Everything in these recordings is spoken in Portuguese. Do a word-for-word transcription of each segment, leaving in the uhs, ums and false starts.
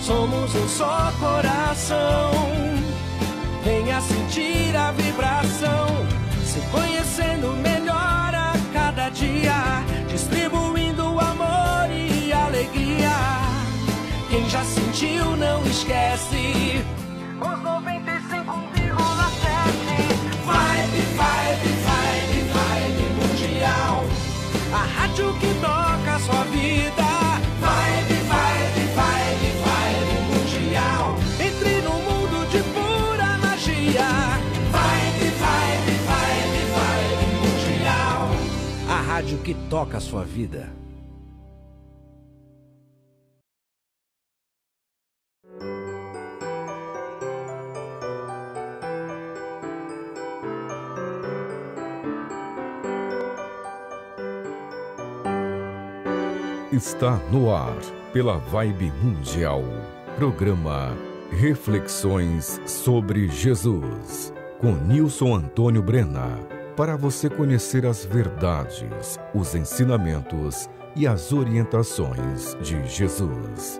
somos um só coração. Venha sentir a vibração, se conhecendo melhor a cada dia, distribuindo amor e alegria. Quem já sentiu não esquece os noventa e cinco vírgula sete. Vibe, vibe, vibe, vibe mundial, a rádio que toca a sua vida. Vibe, vibe, vibe, vibe mundial, entre no mundo de pura magia. Vibe, vibe, vibe, vibe mundial, a rádio que toca a sua vida. Está no ar, pela Vibe Mundial, programa Reflexões sobre Jesus, com Nilson Antônio Brena, para você conhecer as verdades, os ensinamentos e as orientações de Jesus.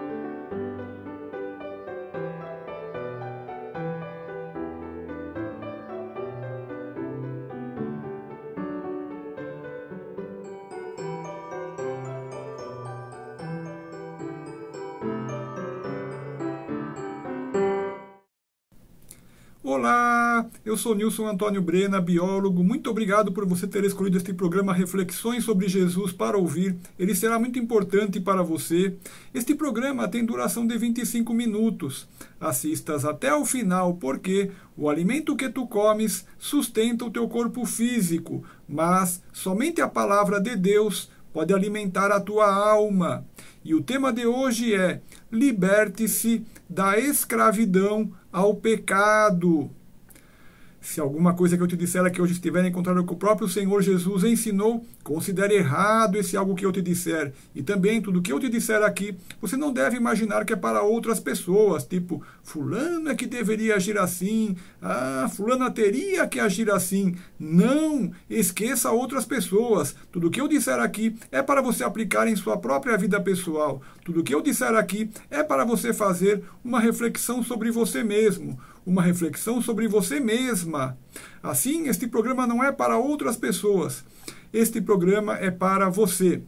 Olá, eu sou Nilson Antônio Brena, biólogo. Muito obrigado por você ter escolhido este programa Reflexões sobre Jesus para ouvir. Ele será muito importante para você. Este programa tem duração de vinte e cinco minutos. Assistas até o final, porque o alimento que tu comes sustenta o teu corpo físico, mas somente a palavra de Deus pode alimentar a tua alma. E o tema de hoje é: liberte-se da escravidão ao pecado. Se alguma coisa que eu te disser aqui hoje estiver em contrário com o próprio Senhor Jesus ensinou, considere errado esse algo que eu te disser. E também, tudo que eu te disser aqui, você não deve imaginar que é para outras pessoas, tipo, fulano é que deveria agir assim, ah, fulana teria que agir assim. Não, esqueça outras pessoas. Tudo que eu disser aqui é para você aplicar em sua própria vida pessoal. Tudo que eu disser aqui é para você fazer uma reflexão sobre você mesmo, uma reflexão sobre você mesma. Assim, este programa não é para outras pessoas. Este programa é para você.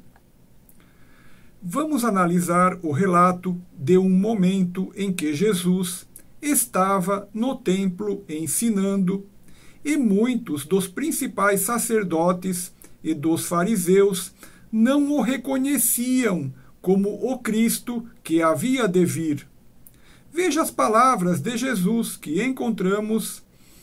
Vamos analisar o relato de um momento em que Jesus estava no templo ensinando e muitos dos principais sacerdotes e dos fariseus não o reconheciam como o Cristo que havia de vir. Veja as palavras de Jesus que encontramos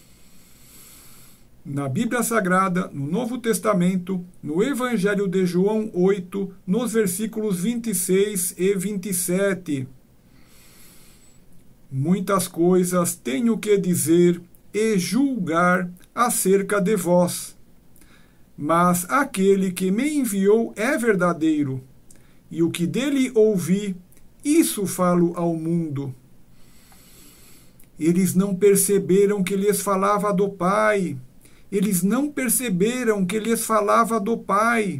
na Bíblia Sagrada, no Novo Testamento, no Evangelho de João oito, nos versículos vinte e seis e vinte e sete. Muitas coisas tenho que dizer e julgar acerca de vós, mas aquele que me enviou é verdadeiro, e o que dele ouvi, isso falo ao mundo. Eles não perceberam que lhes falava do Pai. Eles não perceberam que lhes falava do Pai.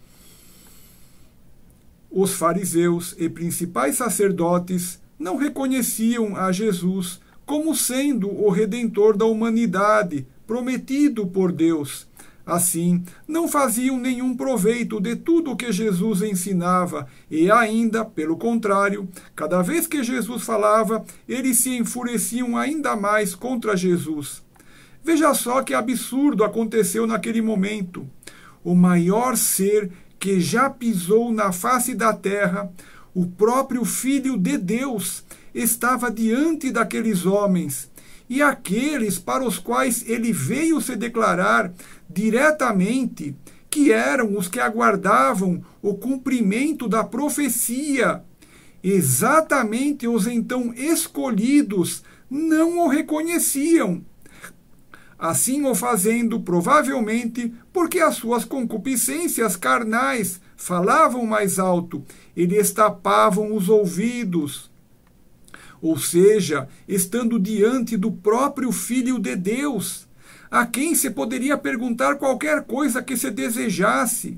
Os fariseus e principais sacerdotes não reconheciam a Jesus como sendo o Redentor da humanidade, prometido por Deus. Assim, não faziam nenhum proveito de tudo o que Jesus ensinava e ainda, pelo contrário, cada vez que Jesus falava, eles se enfureciam ainda mais contra Jesus. Veja só que absurdo aconteceu naquele momento. O maior ser que já pisou na face da terra, o próprio Filho de Deus, estava diante daqueles homens. E aqueles para os quais ele veio se declarar diretamente, que eram os que aguardavam o cumprimento da profecia, exatamente os então escolhidos não o reconheciam. Assim o fazendo, provavelmente, porque as suas concupiscências carnais falavam mais alto e lhes tapavam os ouvidos. Ou seja, estando diante do próprio Filho de Deus, a quem se poderia perguntar qualquer coisa que se desejasse.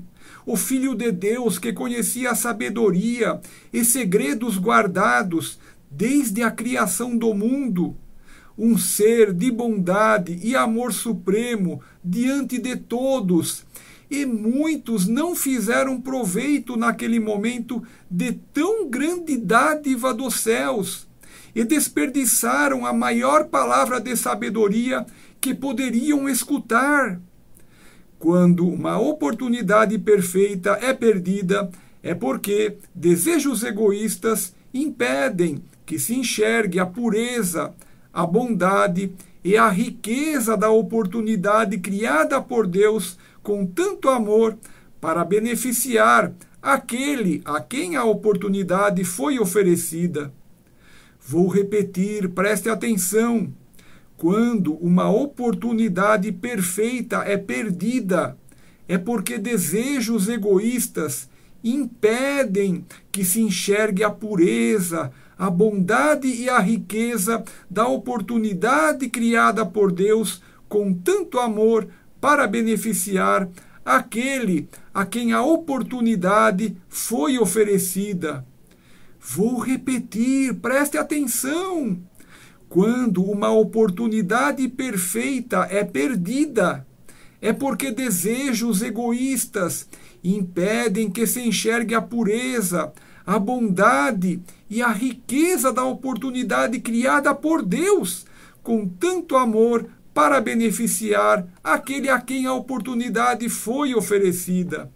o Filho de Deus que conhecia a sabedoria e segredos guardados desde a criação do mundo, um ser de bondade e amor supremo diante de todos, e muitos não fizeram proveito naquele momento de tão grande dádiva dos céus, e desperdiçaram a maior palavra de sabedoria que poderiam escutar. Quando uma oportunidade perfeita é perdida, é porque desejos egoístas impedem que se enxergue a pureza, a bondade e a riqueza da oportunidade criada por Deus com tanto amor para beneficiar aquele a quem a oportunidade foi oferecida. Vou repetir, preste atenção. Quando uma oportunidade perfeita é perdida, é porque desejos egoístas impedem que se enxergue a pureza, a bondade e a riqueza da oportunidade criada por Deus com tanto amor para beneficiar aquele a quem a oportunidade foi oferecida. Vou repetir, preste atenção. Quando uma oportunidade perfeita é perdida, é porque desejos egoístas impedem que se enxergue a pureza, a bondade e a riqueza da oportunidade criada por Deus, com tanto amor para beneficiar aquele a quem a oportunidade foi oferecida.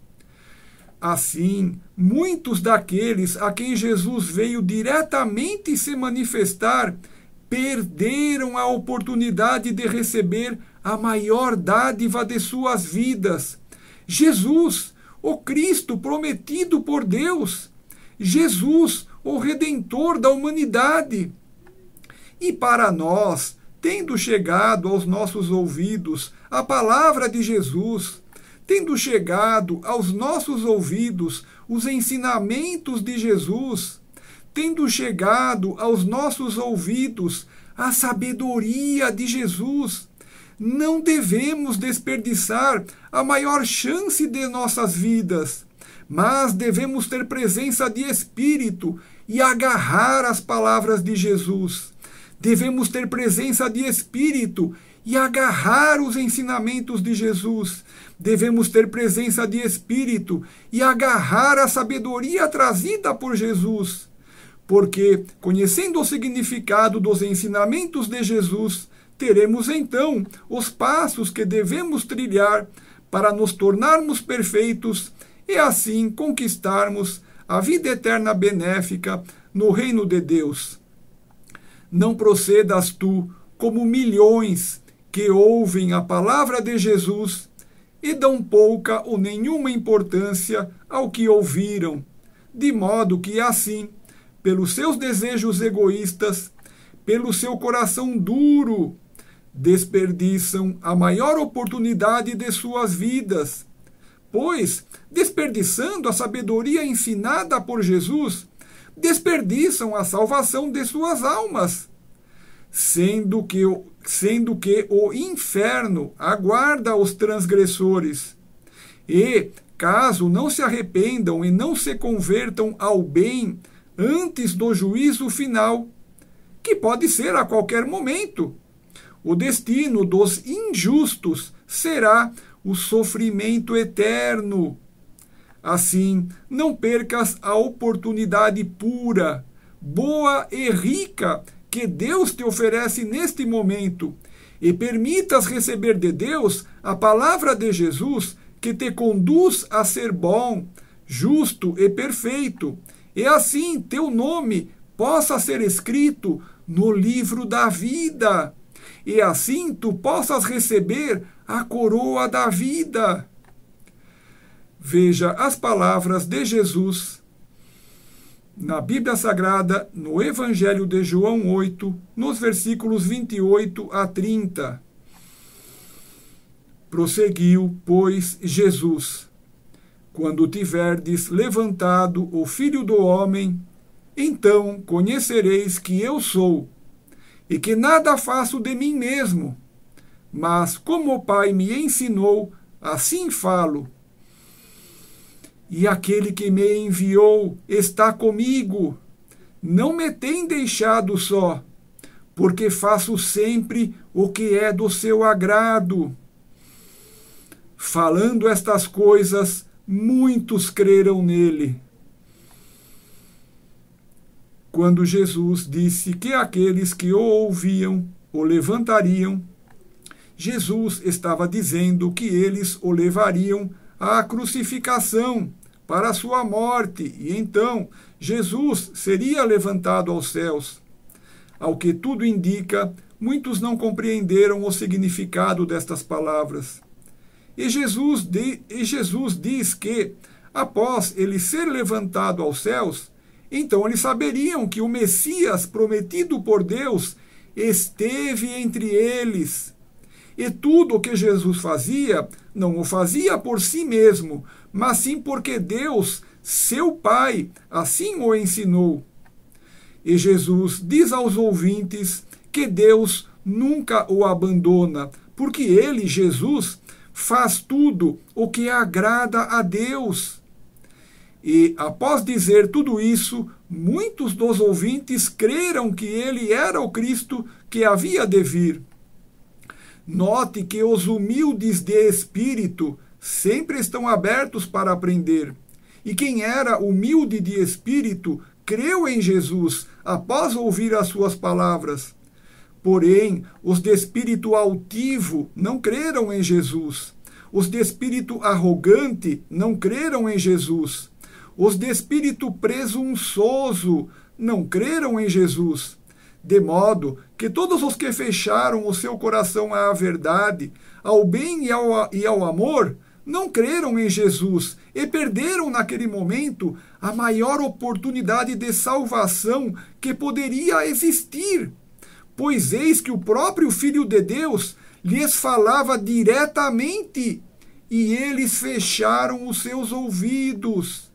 Assim, muitos daqueles a quem Jesus veio diretamente se manifestar perderam a oportunidade de receber a maior dádiva de suas vidas. Jesus, o Cristo prometido por Deus. Jesus, o Redentor da humanidade. E para nós, tendo chegado aos nossos ouvidos a palavra de Jesus, tendo chegado aos nossos ouvidos os ensinamentos de Jesus, tendo chegado aos nossos ouvidos a sabedoria de Jesus, não devemos desperdiçar a maior chance de nossas vidas, mas devemos ter presença de espírito e agarrar as palavras de Jesus. Devemos ter presença de espírito e agarrar os ensinamentos de Jesus. Devemos ter presença de espírito e agarrar a sabedoria trazida por Jesus. Porque, conhecendo o significado dos ensinamentos de Jesus, teremos então os passos que devemos trilhar para nos tornarmos perfeitos e assim conquistarmos a vida eterna benéfica no reino de Deus. Não procedas tu como milhões que ouvem a palavra de Jesus e dão pouca ou nenhuma importância ao que ouviram, de modo que assim, pelos seus desejos egoístas, pelo seu coração duro, desperdiçam a maior oportunidade de suas vidas, pois, desperdiçando a sabedoria ensinada por Jesus, desperdiçam a salvação de suas almas, sendo que, sendo que o inferno aguarda os transgressores. E, caso não se arrependam e não se convertam ao bem antes do juízo final, que pode ser a qualquer momento, o destino dos injustos será o sofrimento eterno. Assim, não percas a oportunidade pura, boa e rica que Deus te oferece neste momento e permitas receber de Deus a palavra de Jesus que te conduz a ser bom, justo e perfeito, e assim teu nome possa ser escrito no livro da vida, e assim tu possas receber a coroa da vida. Veja as palavras de Jesus na Bíblia Sagrada, no Evangelho de João oito, nos versículos vinte e oito a trinta. Prosseguiu, pois, Jesus: quando tiverdes levantado o Filho do Homem, então conhecereis que eu sou, e que nada faço de mim mesmo, mas como o Pai me ensinou, assim falo. e aquele que me enviou está comigo. Não me tem deixado só, porque faço sempre o que é do seu agrado. Falando estas coisas, muitos creram nele. Quando Jesus disse que aqueles que o ouviam o levantariam, Jesus estava dizendo que eles o levariam à crucificação para a sua morte, e então Jesus seria levantado aos céus. Ao que tudo indica, muitos não compreenderam o significado destas palavras. E Jesus, de, e Jesus diz que, após ele ser levantado aos céus, então eles saberiam que o Messias prometido por Deus esteve entre eles. E tudo o que Jesus fazia, não o fazia por si mesmo, mas sim porque Deus, seu Pai, assim o ensinou. E Jesus diz aos ouvintes que Deus nunca o abandona, porque ele, Jesus, faz tudo o que agrada a Deus. E, após dizer tudo isso, muitos dos ouvintes creram que ele era o Cristo que havia de vir. Note que os humildes de espírito sempre estão abertos para aprender. E quem era humilde de espírito creu em Jesus após ouvir as suas palavras. Porém, os de espírito altivo não creram em Jesus. Os de espírito arrogante não creram em Jesus. Os de espírito presunçoso não creram em Jesus. De modo que todos os que fecharam o seu coração à verdade, ao bem e ao, e ao amor, não creram em Jesus e perderam naquele momento a maior oportunidade de salvação que poderia existir. Pois eis que o próprio Filho de Deus lhes falava diretamente e eles fecharam os seus ouvidos.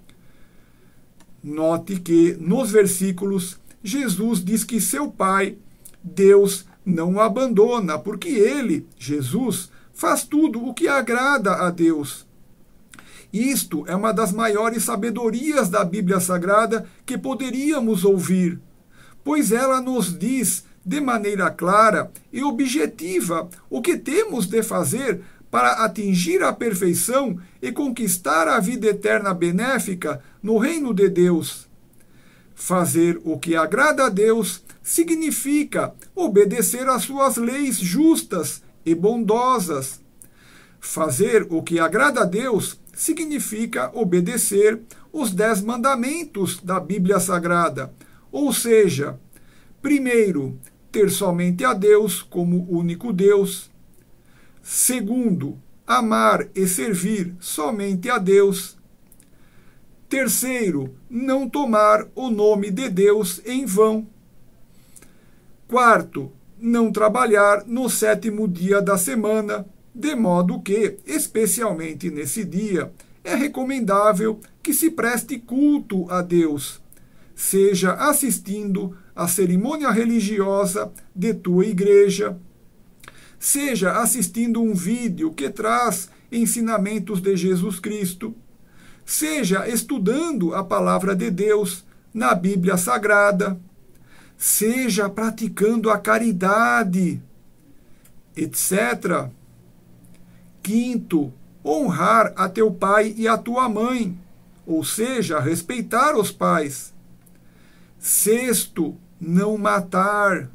Note que, nos versículos, Jesus diz que seu Pai, Deus, não o abandona, porque ele, Jesus, faz tudo o que agrada a Deus. Isto é uma das maiores sabedorias da Bíblia Sagrada que poderíamos ouvir, pois ela nos diz de maneira clara e objetiva o que temos de fazer para atingir a perfeição e conquistar a vida eterna benéfica no reino de Deus. Fazer o que agrada a Deus significa obedecer às suas leis justas e bondosas. Fazer o que agrada a Deus significa obedecer os dez mandamentos da Bíblia Sagrada, ou seja, primeiro, ter somente a Deus como único Deus. Segundo, amar e servir somente a Deus. Terceiro, não tomar o nome de Deus em vão. Quarto, não trabalhar no sétimo dia da semana, de modo que, especialmente nesse dia, é recomendável que se preste culto a Deus, seja assistindo à cerimônia religiosa de tua igreja, seja assistindo um vídeo que traz ensinamentos de Jesus Cristo, seja estudando a palavra de Deus na Bíblia Sagrada, seja praticando a caridade, etcétera. Quinto, honrar a teu pai e a tua mãe, ou seja, respeitar os pais. Sexto, não matar.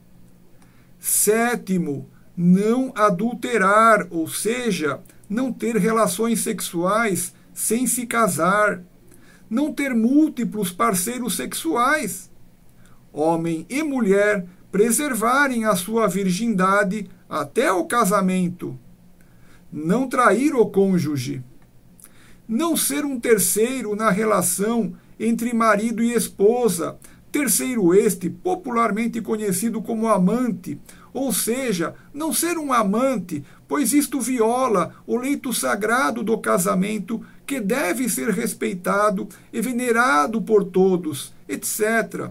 Sétimo, não adulterar, ou seja, não ter relações sexuais sem se casar, não ter múltiplos parceiros sexuais. Homem e mulher preservarem a sua virgindade até o casamento. Não trair o cônjuge. Não ser um terceiro na relação entre marido e esposa, terceiro este popularmente conhecido como amante, ou seja, não ser um amante, pois isto viola o leito sagrado do casamento, que deve ser respeitado e venerado por todos, etcétera.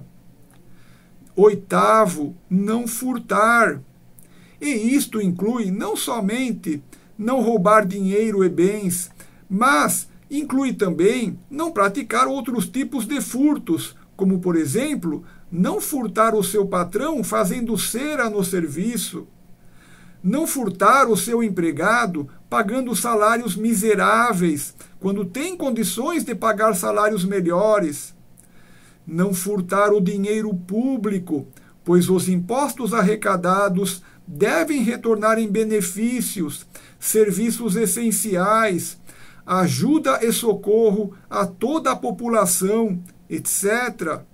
Oitavo, não furtar. E isto inclui não somente não roubar dinheiro e bens, mas inclui também não praticar outros tipos de furtos, como, por exemplo, não furtar o seu patrão fazendo cera no serviço, não furtar o seu empregado pagando salários miseráveis, quando tem condições de pagar salários melhores, não furtar o dinheiro público, pois os impostos arrecadados devem retornar em benefícios, serviços essenciais, ajuda e socorro a toda a população, etcétera.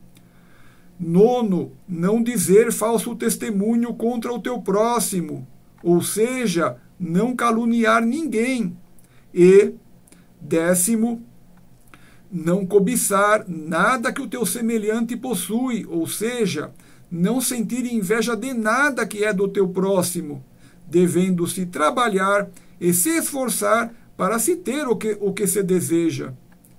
Nono, não dizer falso testemunho contra o teu próximo, ou seja, não caluniar ninguém. E, décimo, não cobiçar nada que o teu semelhante possui, ou seja, não sentir inveja de nada que é do teu próximo, devendo-se trabalhar e se esforçar para se ter o que, o que se deseja.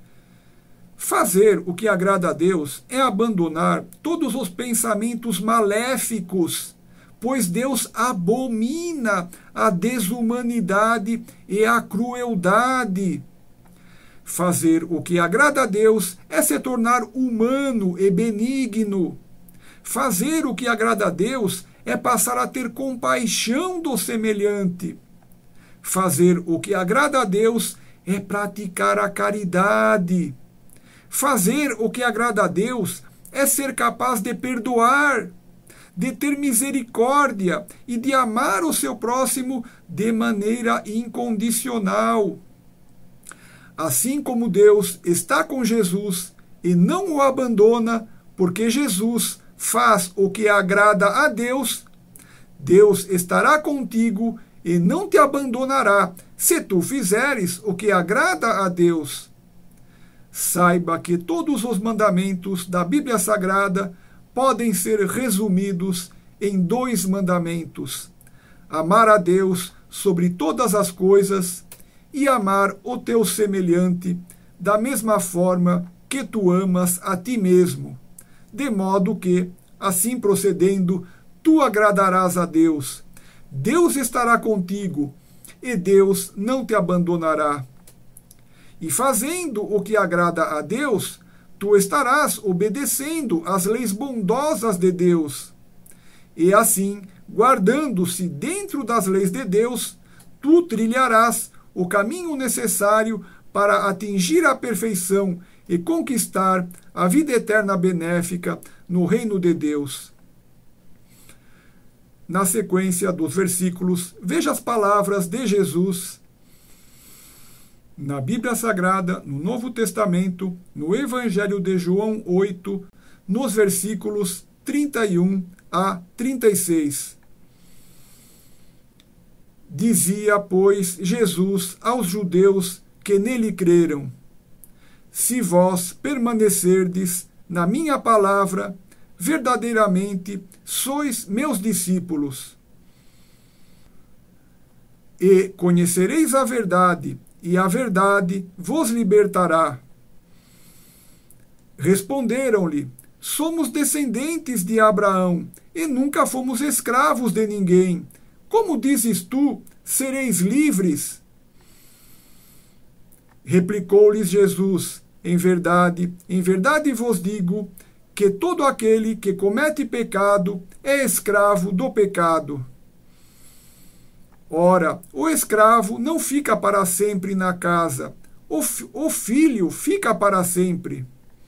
Fazer o que agrada a Deus é abandonar todos os pensamentos maléficos, pois Deus abomina a desumanidade e a crueldade. Fazer o que agrada a Deus é se tornar humano e benigno. Fazer o que agrada a Deus é passar a ter compaixão do semelhante. Fazer o que agrada a Deus é praticar a caridade. Fazer o que agrada a Deus é ser capaz de perdoar, de ter misericórdia e de amar o seu próximo de maneira incondicional. Assim como Deus está com Jesus e não o abandona, porque Jesus faz o que agrada a Deus, Deus estará contigo e não te abandonará se tu fizeres o que agrada a Deus. Saiba que todos os mandamentos da Bíblia Sagrada podem ser resumidos em dois mandamentos: amar a Deus sobre todas as coisas e amar o teu semelhante da mesma forma que tu amas a ti mesmo, de modo que, assim procedendo, tu agradarás a Deus. Deus estará contigo e Deus não te abandonará. E fazendo o que agrada a Deus, tu estarás obedecendo às leis bondosas de Deus. E assim, guardando-se dentro das leis de Deus, tu trilharás o caminho necessário para atingir a perfeição e conquistar a vida eterna benéfica no reino de Deus. Na sequência dos versículos, veja as palavras de Jesus na Bíblia Sagrada, no Novo Testamento, no Evangelho de João oito, nos versículos trinta e um a trinta e seis. Dizia, pois, Jesus aos judeus que nele creram: se vós permanecerdes na minha palavra, verdadeiramente sois meus discípulos. E conhecereis a verdade, e a verdade vos libertará. Responderam-lhe: somos descendentes de Abraão, e nunca fomos escravos de ninguém. Como dizes tu, sereis livres? Replicou-lhes Jesus: em verdade, em verdade vos digo, que todo aquele que comete pecado é escravo do pecado. Ora, o escravo não fica para sempre na casa, o, o filho fica para sempre.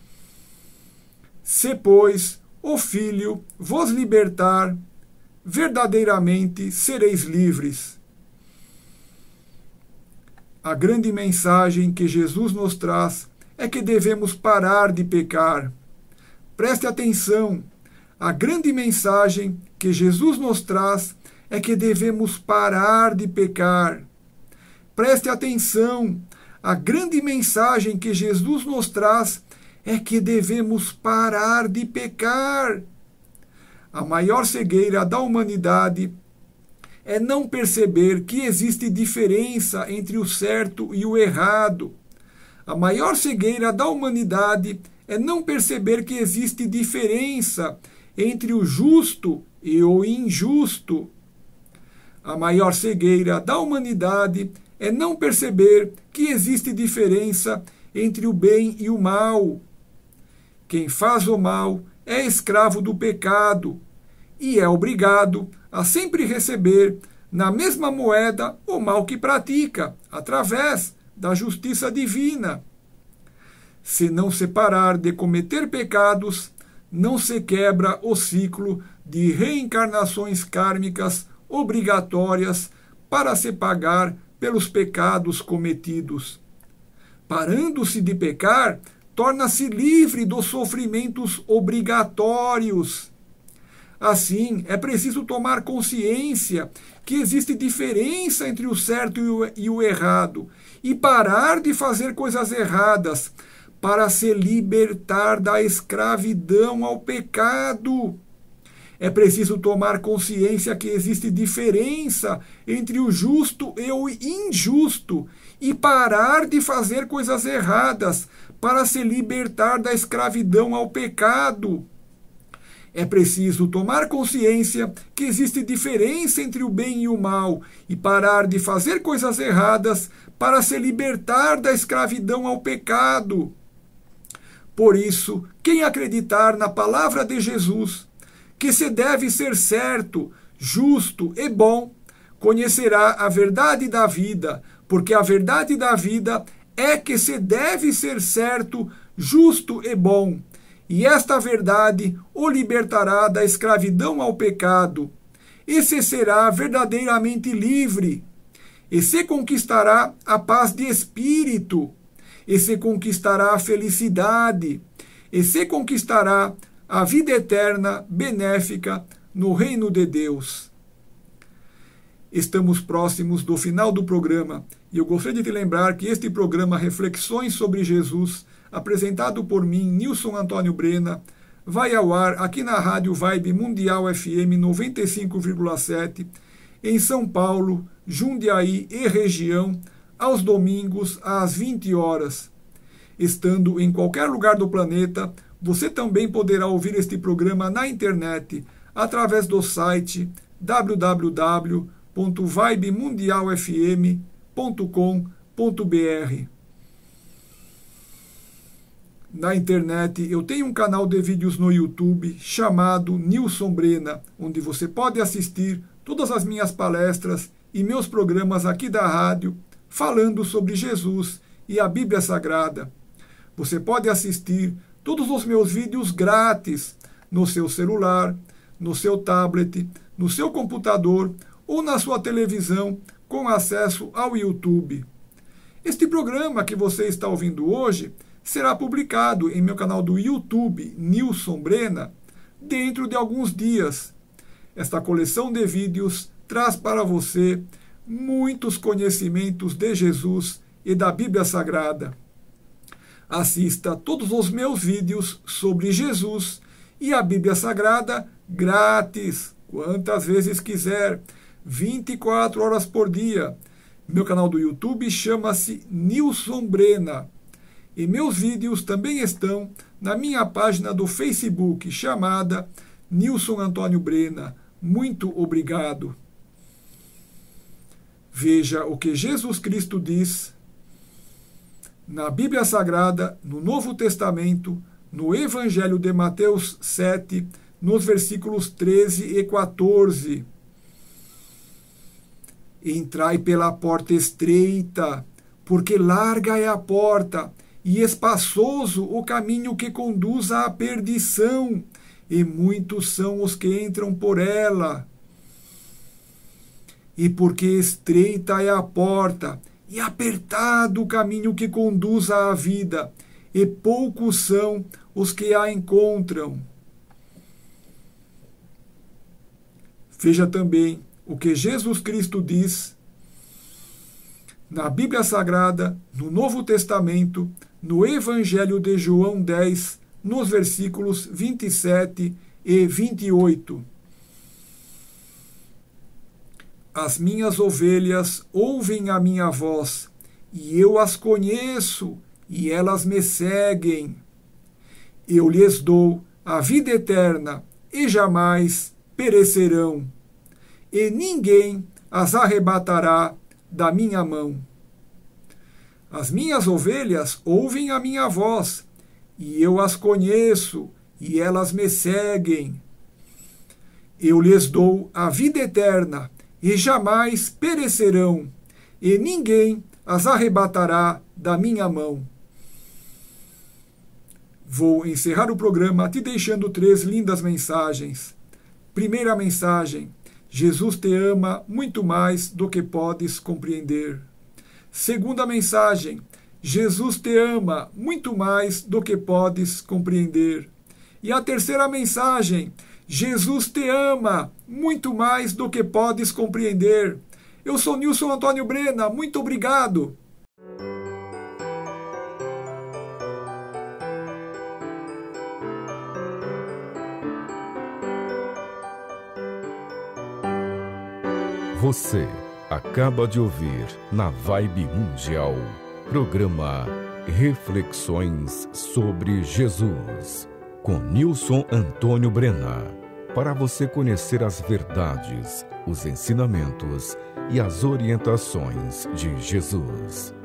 Se, pois, o filho vos libertar, verdadeiramente sereis livres. A grande mensagem que Jesus nos traz é que devemos parar de pecar. Preste atenção, a grande mensagem que Jesus nos traz é que devemos parar de pecar. Preste atenção, a grande mensagem que Jesus nos traz é que devemos parar de pecar. A maior cegueira da humanidade é não perceber que existe diferença entre o certo e o errado. A maior cegueira da humanidade é não perceber que existe diferença entre o justo e o injusto. A maior cegueira da humanidade é não perceber que existe diferença entre o bem e o mal. Quem faz o mal é escravo do pecado e é obrigado a sempre receber na mesma moeda o mal que pratica, através da justiça divina. Se não se parar de cometer pecados, não se quebra o ciclo de reencarnações kármicas obrigatórias para se pagar pelos pecados cometidos. Parando-se de pecar, torna-se livre dos sofrimentos obrigatórios. Assim, é preciso tomar consciência que existe diferença entre o certo e o, e o errado e parar de fazer coisas erradas para se libertar da escravidão ao pecado. É preciso tomar consciência que existe diferença entre o justo e o injusto e parar de fazer coisas erradas para se libertar da escravidão ao pecado. É preciso tomar consciência que existe diferença entre o bem e o mal e parar de fazer coisas erradas para se libertar da escravidão ao pecado. Por isso, quem acreditar na palavra de Jesus, que se deve ser certo, justo e bom, conhecerá a verdade da vida, porque a verdade da vida é que se deve ser certo, justo e bom. E esta verdade o libertará da escravidão ao pecado, e se será verdadeiramente livre, e se conquistará a paz de espírito, e se conquistará a felicidade, e se conquistará a vida eterna, benéfica, no reino de Deus. Estamos próximos do final do programa, e eu gostaria de te lembrar que este programa Reflexões sobre Jesus, apresentado por mim, Nilson Antônio Brena, vai ao ar aqui na Rádio Vibe Mundial F M noventa e cinco vírgula sete, em São Paulo, Jundiaí e região, aos domingos às vinte horas. Estando em qualquer lugar do planeta, você também poderá ouvir este programa na internet, através do site w w w ponto vibe mundial f m ponto com ponto b r. Na internet, eu tenho um canal de vídeos no YouTube chamado Nilson Brena, onde você pode assistir todas as minhas palestras e meus programas aqui da rádio, falando sobre Jesus e a Bíblia Sagrada. Você pode assistir todos os meus vídeos grátis no seu celular, no seu tablet, no seu computador ou na sua televisão com acesso ao YouTube. Este programa que você está ouvindo hoje será publicado em meu canal do YouTube, Nilson Brena, dentro de alguns dias. Esta coleção de vídeos traz para você muitos conhecimentos de Jesus e da Bíblia Sagrada. Assista todos os meus vídeos sobre Jesus e a Bíblia Sagrada grátis, quantas vezes quiser, vinte e quatro horas por dia. Meu canal do YouTube chama-se Nilson Brena. E meus vídeos também estão na minha página do Facebook, chamada Nilson Antônio Brena. Muito obrigado. Veja o que Jesus Cristo diz na Bíblia Sagrada, no Novo Testamento, no Evangelho de Mateus sete, nos versículos treze e quatorze. Entrai pela porta estreita, porque larga é a porta, e espaçoso o caminho que conduz à perdição, e muitos são os que entram por ela. E porque estreita é a porta, e apertado o caminho que conduz à vida, e poucos são os que a encontram. Veja também o que Jesus Cristo diz na Bíblia Sagrada, no Novo Testamento, no Evangelho de João dez, nos versículos vinte e sete e vinte e oito. As minhas ovelhas ouvem a minha voz, e eu as conheço, e elas me seguem. Eu lhes dou a vida eterna, e jamais perecerão, e ninguém as arrebatará da minha mão. As minhas ovelhas ouvem a minha voz, e eu as conheço, e elas me seguem. Eu lhes dou a vida eterna, e jamais perecerão, e ninguém as arrebatará da minha mão. Vou encerrar o programa te deixando três lindas mensagens. Primeira mensagem: Jesus te ama muito mais do que podes compreender. Segunda mensagem: Jesus te ama muito mais do que podes compreender. E a terceira mensagem: Jesus te ama muito mais do que podes compreender. Eu sou Nilson Antônio Brena, muito obrigado. Você acaba de ouvir na Vibe Mundial, programa Reflexões sobre Jesus, com Nilson Antônio Brena, para você conhecer as verdades, os ensinamentos e as orientações de Jesus.